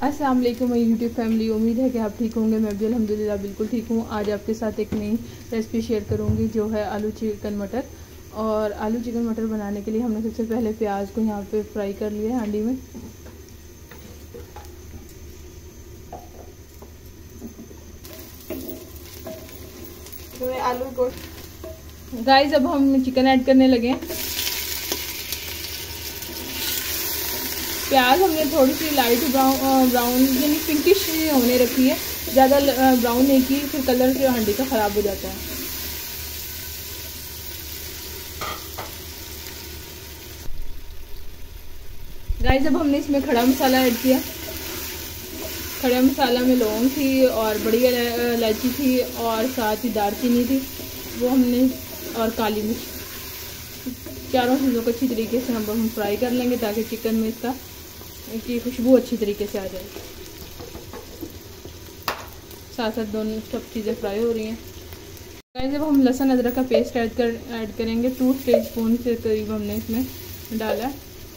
अस्सलाम वालेकुम मेरी यूट्यूब फैमिली, उम्मीद है कि आप ठीक होंगे। मैं भी अल्हम्दुलिल्लाह बिल्कुल ठीक हूँ। आज आपके साथ एक नई रेसिपी शेयर करूँगी जो है आलू चिकन मटर। और आलू चिकन मटर बनाने के लिए हमने सबसे पहले प्याज को यहाँ पे फ्राई कर लिया हांडी में। तो आलू को गाइस अब हम चिकन ऐड करने लगे। प्याज हमने थोड़ी सी लाइट ब्राउन यानी पिंकिश होने रखी है, ज़्यादा ब्राउन नहीं की, फिर कलर जो हांडी का ख़राब हो जाता है। गाइस अब हमने इसमें खड़ा मसाला ऐड किया। खड़े मसाला में लौंग थी और बड़ी इलायची थी और साथ ही दालचीनी थी, वो हमने, और काली मिर्च। चारों चीज़ों को अच्छी तरीके से हम फ्राई कर लेंगे ताकि चिकन में इसकी खुशबू अच्छी तरीके से आ जाए। साथ साथ दोनों सब चीज़ें फ्राई हो रही हैं। गाइस जब हम लहसुन अदरक का पेस्ट ऐड करेंगे 2 टीस्पून से करीब हमने इसमें डाला।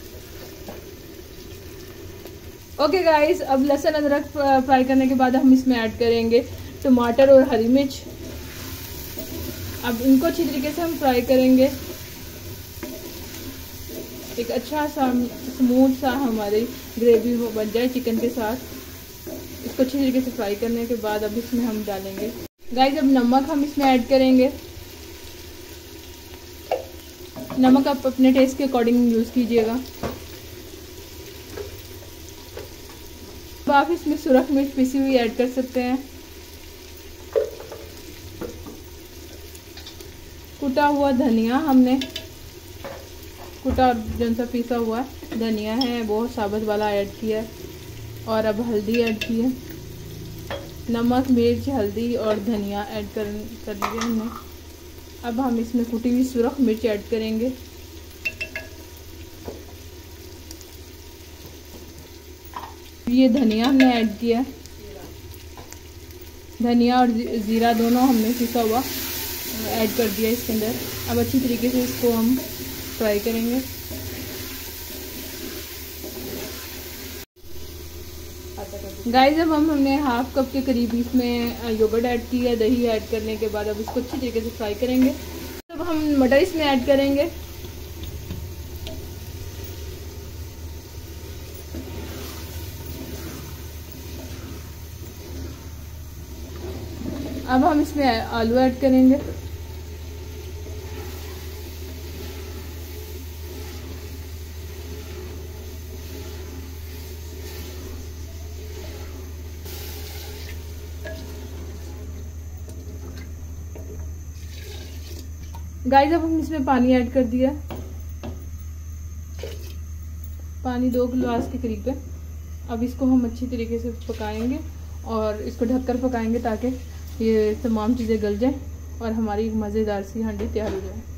ओके गाइस, अब लहसुन अदरक फ्राई करने के बाद हम इसमें ऐड करेंगे टमाटर और हरी मिर्च। अब इनको अच्छी तरीके से हम फ्राई करेंगे। एक अच्छा सा स्मूथ सा हमारी ग्रेवी बन जाए चिकन के साथ। इसको अच्छी तरीके से फ्राई करने के बाद अब इसमें हम डालेंगे गाइस, अब नमक हम इसमें ऐड करेंगे। नमक आप अपने टेस्ट के अकॉर्डिंग यूज़ कीजिएगा। अब आप इसमें सुरख मिर्च पिसी हुई ऐड कर सकते हैं। कुटा हुआ धनिया हमने कुटा जो सा पिसा हुआ धनिया है वो साबुत वाला ऐड किया। और अब हल्दी ऐड की है। नमक, मिर्च, हल्दी और धनिया ऐड कर दिया हमने। अब हम इसमें कुटी हुई सुरख मिर्च ऐड करेंगे। ये धनिया हमने ऐड किया। धनिया और ज़ीरा दोनों हमने पिसा हुआ ऐड कर दिया इसके अंदर। अब अच्छी तरीके से इसको हम फ्राई करेंगे। गाइस अब हमने हाफ कप के करीब इसमें योगर्ट ऐड किया। दही ऐड करने के बाद अब इसको अच्छी तरीके से फ्राई करेंगे। अब हम मटर इसमें ऐड करेंगे। अब हम इसमें आलू ऐड करेंगे। गाइस अब हम इसमें पानी ऐड कर दिया। पानी 2 गिलास के करीब है। अब इसको हम अच्छी तरीके से पकाएंगे और इसको ढककर पकाएंगे ताकि ये तमाम चीज़ें गल जाएं और हमारी मज़ेदार सी हांडी तैयार हो जाए।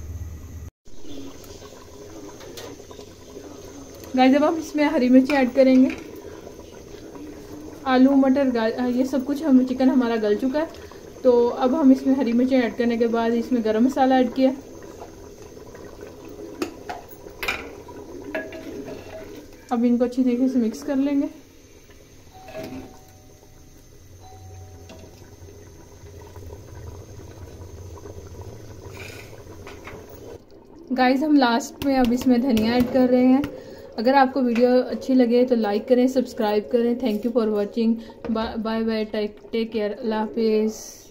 गाइस अब हम इसमें हरी मिर्ची ऐड करेंगे। आलू मटर ये सब कुछ हम चिकन हमारा गल चुका है। तो अब हम इसमें हरी मिर्ची ऐड करने के बाद इसमें गरम मसाला ऐड किया। अब इनको अच्छी तरीके से मिक्स कर लेंगे। गाइस हम लास्ट में अब इसमें धनिया ऐड कर रहे हैं। अगर आपको वीडियो अच्छी लगे तो लाइक करें, सब्सक्राइब करें। Thank you for watching. Bye bye, take care, अल्लाह हाफिज़।